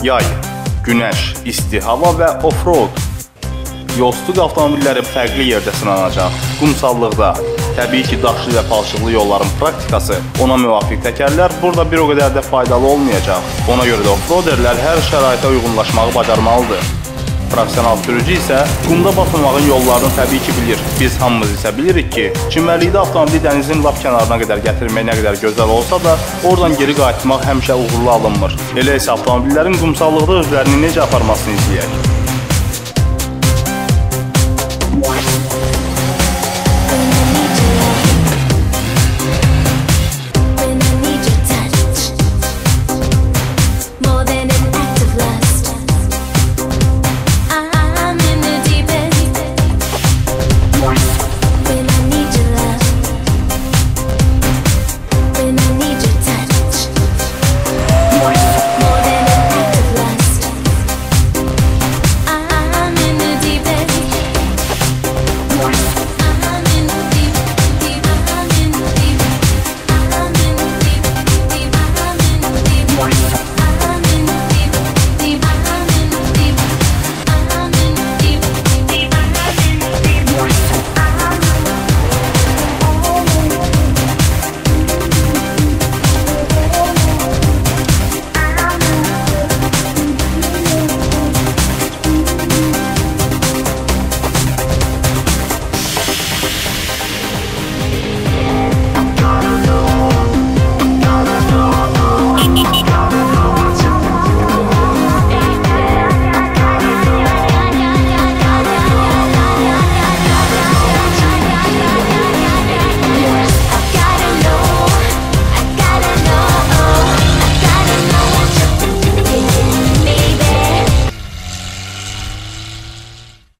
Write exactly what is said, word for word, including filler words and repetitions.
Yay, günəş, isti hava və off-road. Yolsuzluq avtomobilləri fərqli yerdə sınanacaq. Qumsallıqda, təbii ki, daşlı və palçıqlı yolların praktikası, ona müvafiq təkərlər burada bir o qədər də faydalı olmayacaq. Ona görə də off-roaderlər hər şəraitə uyğunlaşmağı bacarmalıdır. Profesional sürücü isə qumda batmamağın yollarını təbii ki bilir. Biz hamımız isə bilirik ki, çimərlikdə avtomobili dənizin lap kənarına qədər gətirmək nə qədər gözəl olsa da, oradan geri qayıtmaq həmişə uğurlu alınmır. Elə isə avtomobillərin qumsallıqda özlərini necə aparmasını izləyək.